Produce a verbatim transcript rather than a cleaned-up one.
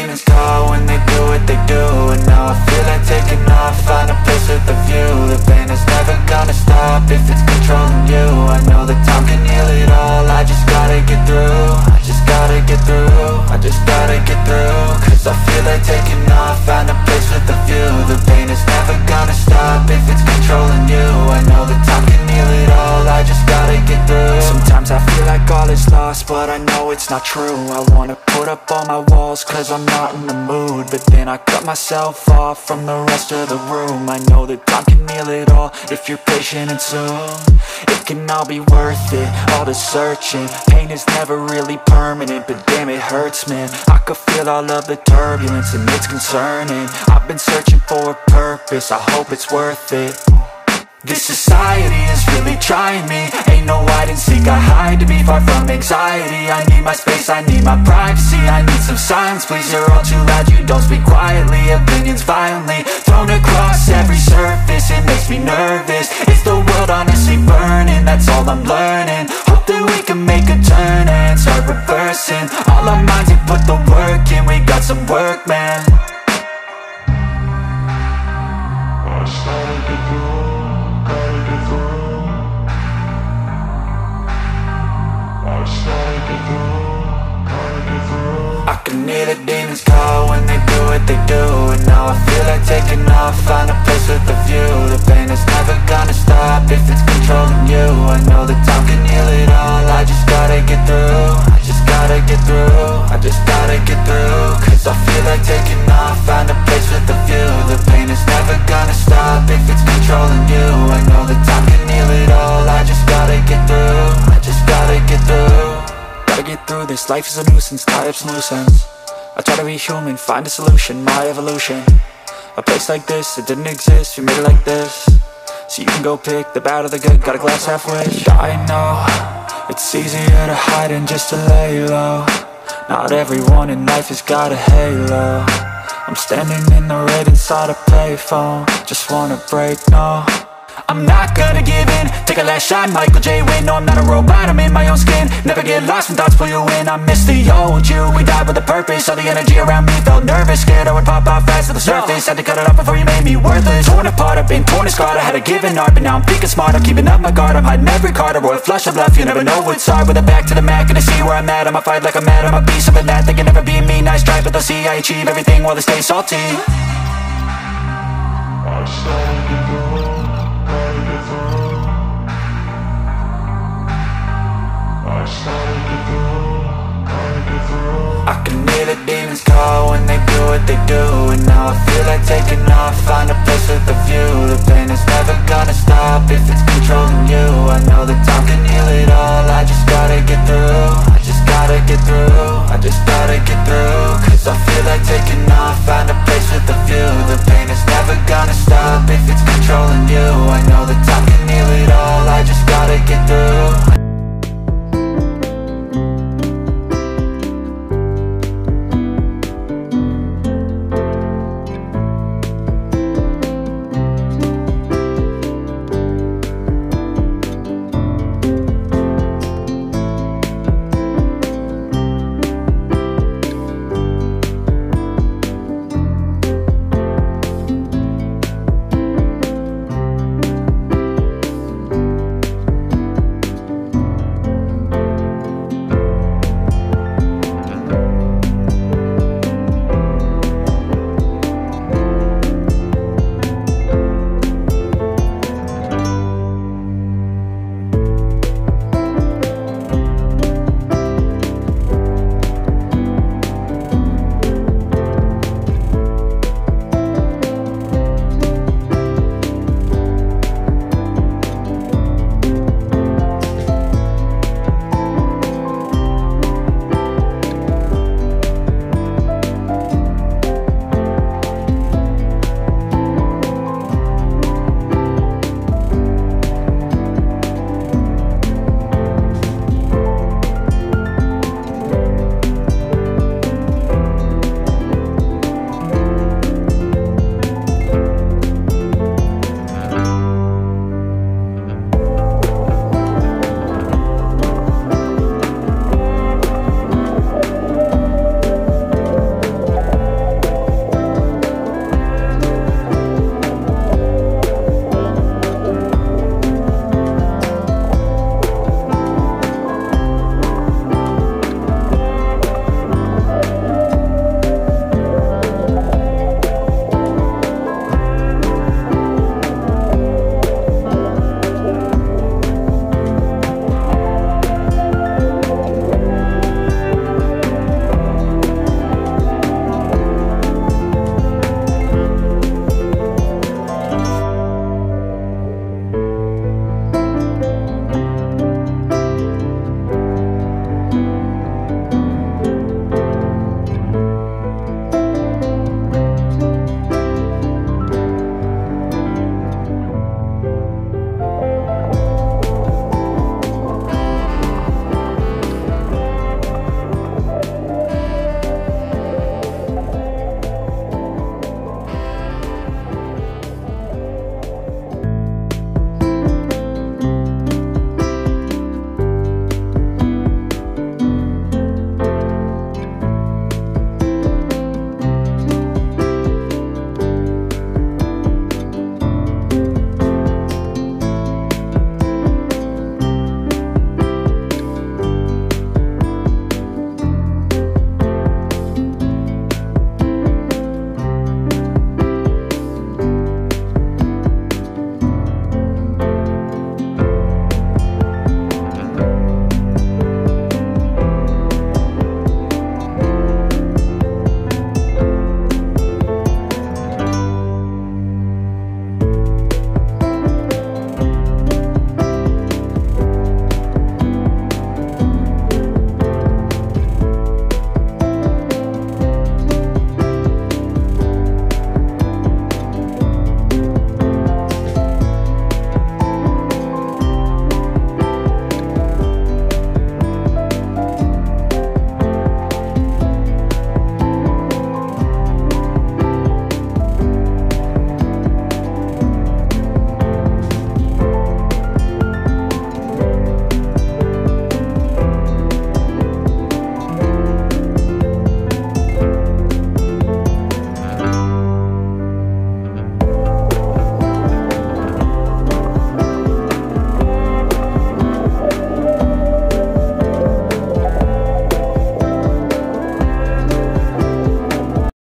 demons call when they do what they do. And now I feel like taking off, find a place with a view. The pain is never gonna stop if it's controlling you. I know that time can heal it all, I just gotta get through. I just gotta get through, I just gotta get through. Cause I feel like taking off, find a place with a view. The pain is never gonna stop if it's controlling you. I know that time can heal it all, I just gotta get through. Sometimes I feel like all is lost, but I know it's not true. I wanna put up all my walls cause I'm not in the mood, but then I cut myself off from the rest of the room. I know that time can heal it all if you're patient and soon. It can all be worth it, all the searching. Pain is never really permanent, but damn it hurts, man. I could feel all of the turbulence and it's concerning. I've been searching for a purpose, I hope it's worth it. This society is really trying me. Ain't no hide and seek, I hide to be far from anxiety. I need my space, I need my privacy. I need some silence, please, you're all too loud. You don't speak quietly, opinions violently thrown across every surface. It makes me nervous, it's the world honestly burning. That's all I'm learning, hope that we can make a turn and start reversing. All our minds and put the work in, we got some work, man. I started to do I can hear the demons call when they do what they do. And now I feel like taking off, find a place with a view. The pain is never gonna stop if it's controlling you. I know that time can heal it all, I just gotta get through. I just gotta get through, I just gotta get through. Cause I feel like taking off, find a place with a view. The pain is never gonna stop if it's controlling you. I know that time can heal it all, I just gotta get through. I just gotta get through. Gotta get through this, life is a nuisance, tie up some loose ends. I try to be human, find a solution, my evolution. A place like this, it didn't exist, we made it like this. So you can go pick the bad or the good, got a glass halfway. I know, it's easier to hide than just to lay low. Not everyone in life has got a halo. I'm standing in the red inside a payphone, just wanna break, no. I'm not gonna give in, take a last shot, Michael J. Win. No, I'm not a robot, I'm in my own skin. Never get lost when thoughts pull you in. I miss the old you, we died with a purpose. All the energy around me felt nervous, scared I would pop off fast to the surface. Had to cut it off before you made me worthless. Torn apart, I've been torn and scarred. I had a given art, but now I'm thinking smart. I'm keeping up my guard, I'm hiding every card. A royal flush of love, you never know what's hard. With a back to the mat, gonna see where I'm at. I'ma fight like I'm mad, I'ma be something that they can never be me. Nice try, but they'll see I achieve everything while they stay salty. I started to go. I can hear the demons call when they do what they do. And now I feel like taking off, find a place with a view. The pain is never gonna stop if it's controlling you. I know that time can heal it all, I just gotta get through. I just gotta get through, I just gotta get through. Cause I feel like taking off, find a place with a view.